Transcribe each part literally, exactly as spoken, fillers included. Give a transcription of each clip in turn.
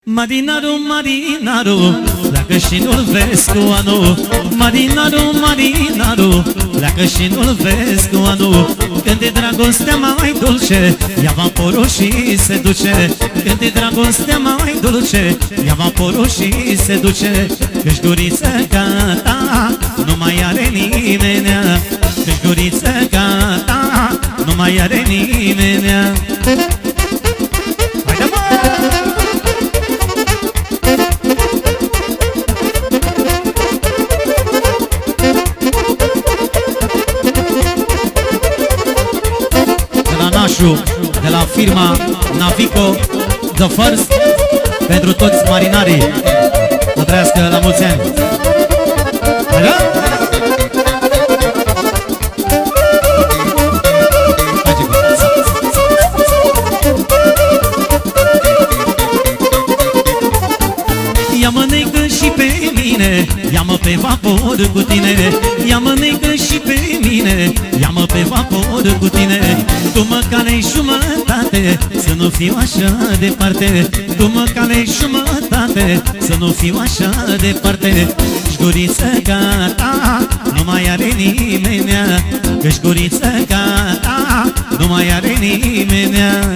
Marinaru, marinaru, pleacă și nu-l vezi cu anul. Marinaru, marinaru, pleacă și nu-l vezi cu anul. Când e dragostea mai dulce, ia vaporul și se duce. Când e dragostea mai dulce, ia vaporul și se duce. Că-și guriță ca ta nu mai are nimenea. Că-și guriță ca ta nu mai are nimenea. Haide, mă! De la firma Navico The First, pentru toți marinarii, să trăiască la mulți ani. Haide! Ia-mă necă și pe mine, ia-mă pe vapor cu tine. Ia-mă necă și pe mine, ia-mă pe vapor cu tine. Tu mă cale-i jumătate, să nu fiu așa departe. Tu mă cale-i jumătate, să nu fiu așa departe. Șguriță ca ta nu mai are nimenea. Că șguriță ca ta nu mai are nimenea.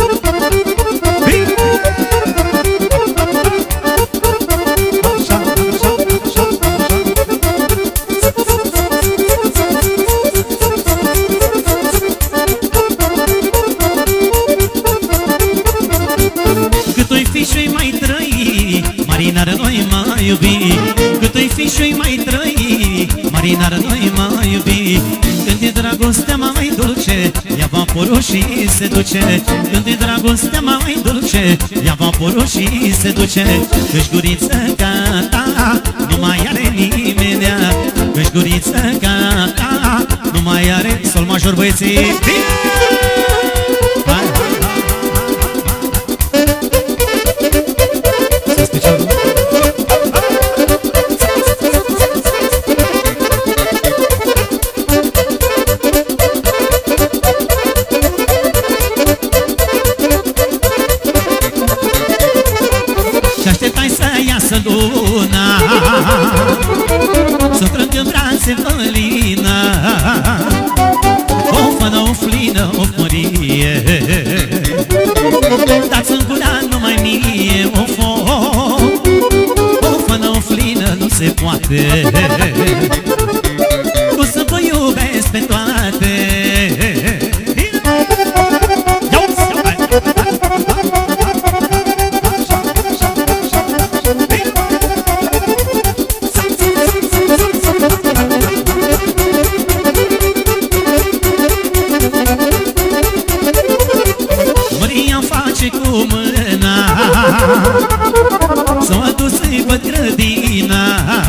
Marinar noi mai iubi, cât o-i fi și-o-i mai trăi. Marinar noi mai iubi. Când e dragostea mai dulce, ia vaporul și se duce. Când e dragostea mai dulce, ia vaporul și se duce. Că-și guriță ca ta nu mai are nimenea. Că-și guriță ca ta nu mai are. Sol major, băieții! Luna să trâng în brațe fălina. O fănă, o flină, o mărie, dați-mi gura numai mie. O fo, o fănă, o flină, nu se poate. Cum să vă iubesc pe toate. Cu mâna s-o adus-i văd grădina.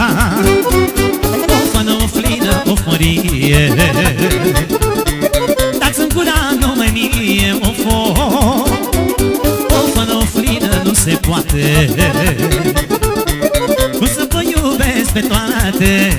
O fănă, o flină, o mărie, dați-mi gura numai mie. O fo, o fănă, o flină, nu se poate. Cum să vă iubesc pe toate.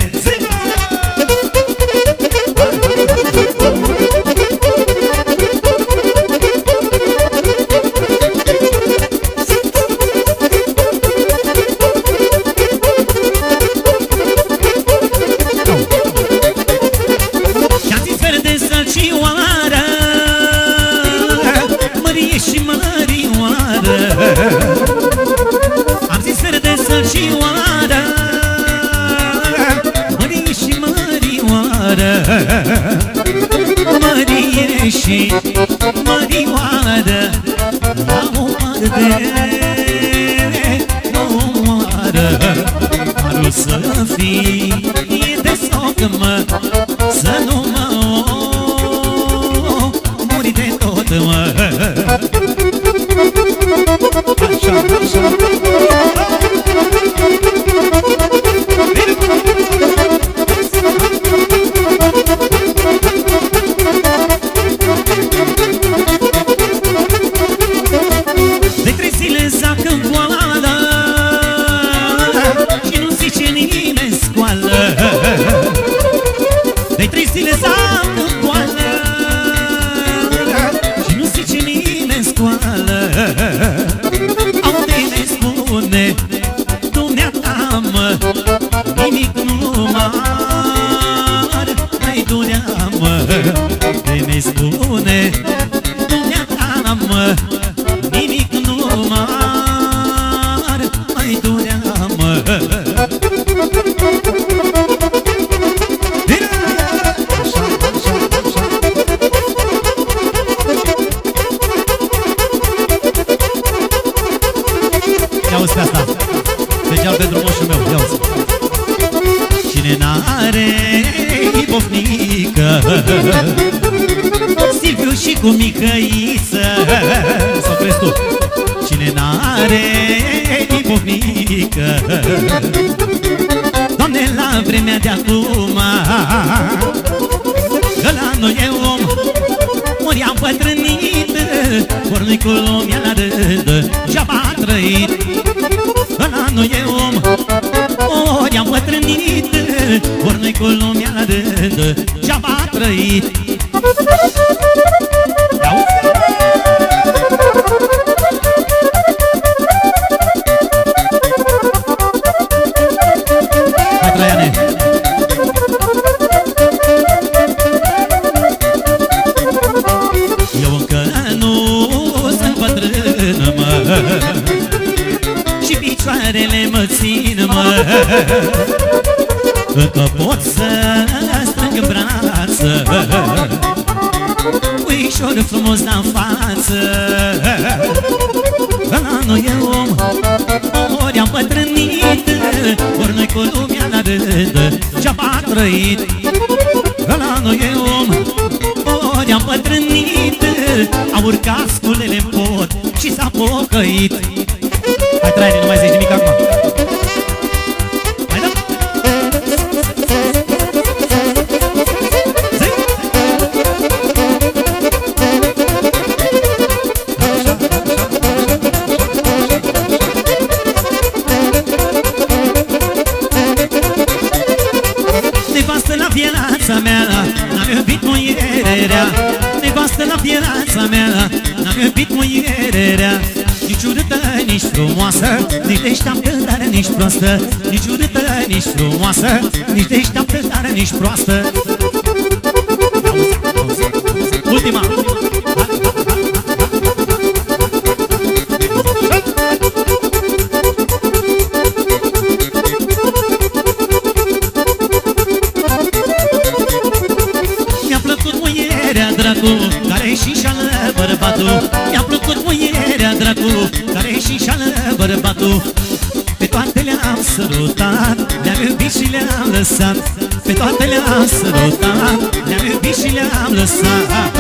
Am zis verde sălcioară, mărie și mărioară. Mărie și mărioară, la o parte nu moară. Arul să fie de soc, mă, să nu mă muri de tot, mă. Așa, așa. De trei zile zac în coală și nu zice nimeni scoală. De trei zile zac în coală și nu zice nimeni scoală. Au tine spune dumneata, mă, nimic nu m-ar mai durea, mă, de mi spune dumneata, mă, nimic nu m-ar mai durea, mă. Ia-uzi pe asta, special pentru moșul meu, ia-uzi. Cine n-are bofnică, Silviu și cu Mihăiță, sau crezi tu? Cine n-are bofnică, Doamne, la vremea de acum, că la noi e om, ori am pătrânit, ori nu-i cu lumea la rând, și-a trăit. Că la noi e om, ori am pătrânit, ori nu-i cu lumea la rând, și-a trăit. Hai, Traiane! Eu încă nu sunt bătrân, mă, și picioarele mă țin, mă, încă pot să strâng în brață, uișor frumos la față. Că la noi e om, ori am pătrânit, ori noi cu lumea la rând, și-a trăit. Că la noi e om, ori am pătrânit, a urcat sculele-n pod și s-a pocăit. Hai, Traiane, nu mai zici nimic acum. Hai, da? Zi! Nevastă la viața mea, n-am iubit muierea. Nevastă la viața mea, n-am iubit muierea. Nici urâtă, nici frumoasă, nici deșteaptă, dar nici proastă. Nici urâtă, nici frumoasă, nici deșteaptă, dar nici proastă. Ultima! Mi-a plăcut muierea, dracu, care și șală bărbatul. Mi-a plăcut muierea, dracu, care și șală bărbatul. Pe toate le-am sărutat, le-am iubit și le-am lăsat. Pe toate le-am sărutat, le-am iubit și le-am lăsat.